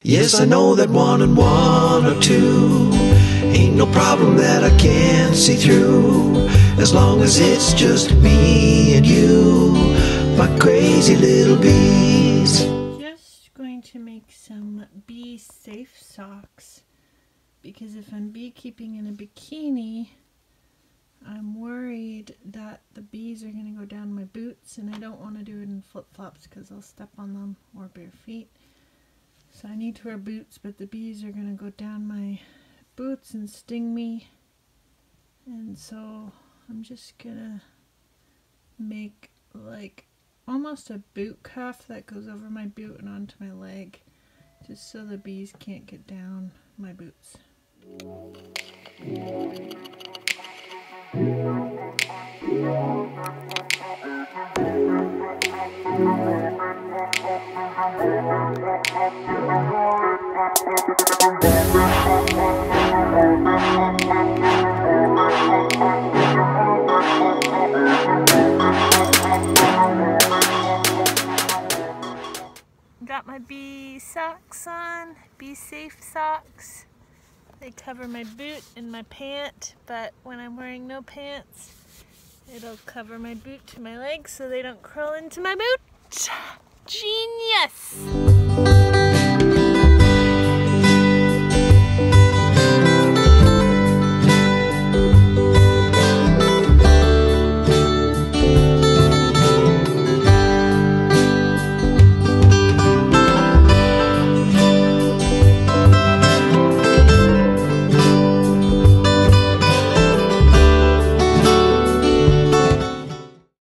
Yes, I know that 1 and 1 are 2. Ain't no problem that I can't see through, as long as it's just me and you, my crazy little bees. Just going to make some bee safe socks, because if I'm beekeeping in a bikini, I'm worried that the bees are going to go down my boots, and I don't want to do it in flip-flops because I'll step on them, or bare feet. So I need to wear boots, but the bees are going to go down my boots and sting me. And so I'm just going to make like almost a boot cuff that goes over my boot and onto my leg, just so the bees can't get down my boots. Got my bee socks on, bee safe socks. They cover my boot and my pant, but when I'm wearing no pants, it'll cover my boot to my legs so they don't crawl into my boot. Genius!